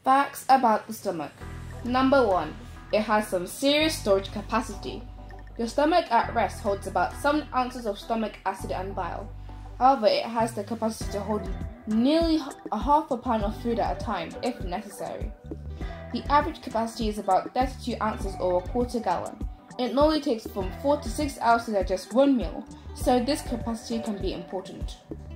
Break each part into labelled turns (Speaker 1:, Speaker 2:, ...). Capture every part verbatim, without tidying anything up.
Speaker 1: Facts about the stomach. Number one, it has some serious storage capacity. Your stomach at rest holds about seven ounces of stomach acid and bile. However, it has the capacity to hold nearly a half a pound of food at a time if necessary. The average capacity is about thirty-two ounces or a quarter gallon. It normally takes from four to six hours to digest one meal, so this capacity can be important.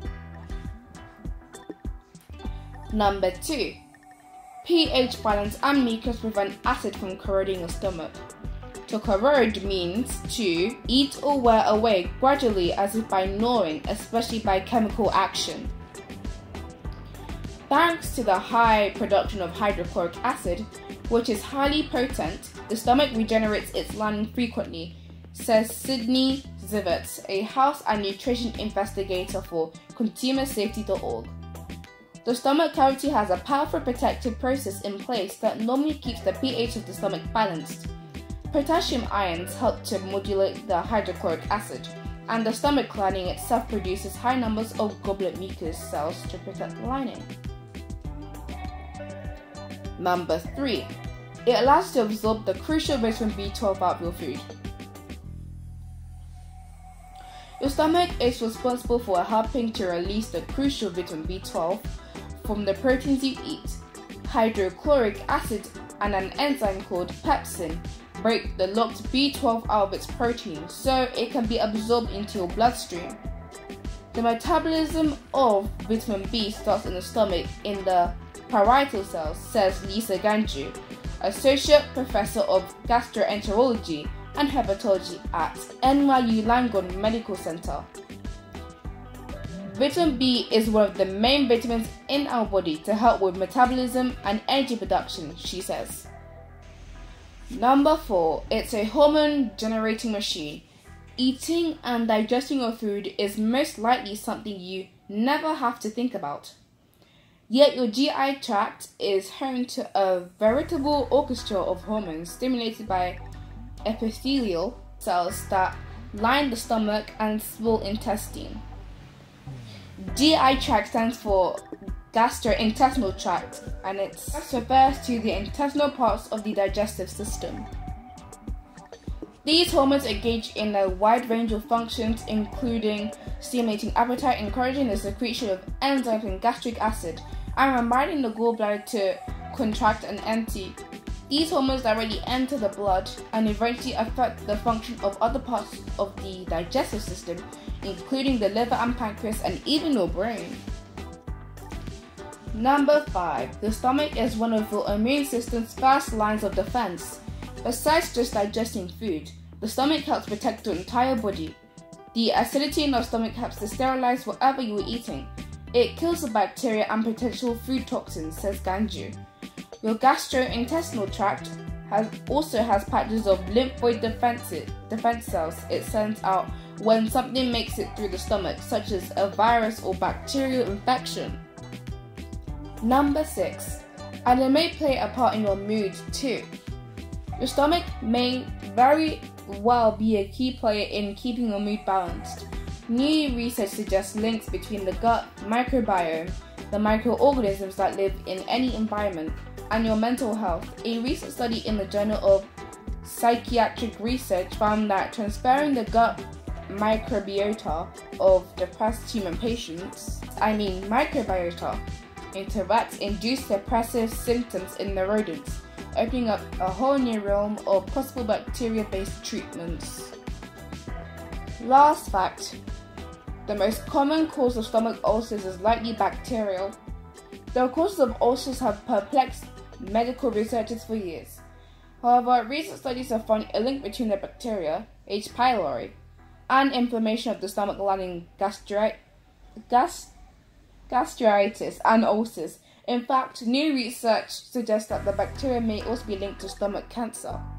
Speaker 1: Number two, pH balance and mucus prevent acid from corroding your stomach. To corrode means to eat or wear away gradually as if by gnawing, especially by chemical action. Thanks to the high production of hydrochloric acid, which is highly potent, the stomach regenerates its lining frequently, says Sydney Zivert, a health and nutrition investigator for consumer safety dot org. The stomach cavity has a powerful protective process in place that normally keeps the pH of the stomach balanced. Potassium ions help to modulate the hydrochloric acid, and the stomach lining itself produces high numbers of goblet mucus cells to protect the lining. Number three, it allows you to absorb the crucial vitamin B twelve out of your food. Your stomach is responsible for helping to release the crucial vitamin B twelve from the proteins you eat. Hydrochloric acid and an enzyme called pepsin break the locked B twelve out of its protein so it can be absorbed into your bloodstream. The metabolism of vitamin B starts in the stomach in the parietal cells, says Lisa Ganju, Associate Professor of Gastroenterology and Hepatology at N Y U Langone Medical Center. Vitamin B is one of the main vitamins in our body to help with metabolism and energy production, she says. Number four, it's a hormone generating machine. Eating and digesting your food is most likely something you never have to think about. Yet your G I tract is home to a veritable orchestra of hormones stimulated by epithelial cells that line the stomach and small intestine. G I tract stands for gastrointestinal tract, and it refers to the intestinal parts of the digestive system. These hormones engage in a wide range of functions, including stimulating appetite, encouraging the secretion of enzymes and gastric acid, and reminding the gallbladder to contract and empty. These hormones directly enter the blood and eventually affect the function of other parts of the digestive system, including the liver and pancreas and even your brain. Number five, the stomach is one of your immune system's first lines of defense. Besides just digesting food, the stomach helps protect your entire body. The acidity in your stomach helps to sterilize whatever you are eating. It kills the bacteria and potential food toxins, says Ganju. Your gastrointestinal tract has also has patches of lymphoid defense, defense cells it sends out when something makes it through the stomach, such as a virus or bacterial infection. Number six, and it may play a part in your mood too. Your stomach may very well be a key player in keeping your mood balanced. New research suggests links between the gut microbiome, the microorganisms that live in any environment, and your mental health. A recent study in the Journal of Psychiatric Research found that transferring the gut microbiota of depressed human patients, I mean microbiota, into rats induced depressive symptoms in the rodents, opening up a whole new realm of possible bacteria-based treatments. Last fact, the most common cause of stomach ulcers is likely bacterial. The causes of ulcers have perplexed medical researchers for years. However, recent studies have found a link between the bacteria, H. pylori, and inflammation of the stomach lining, gastri- gas- gastritis, and ulcers. In fact, new research suggests that the bacteria may also be linked to stomach cancer.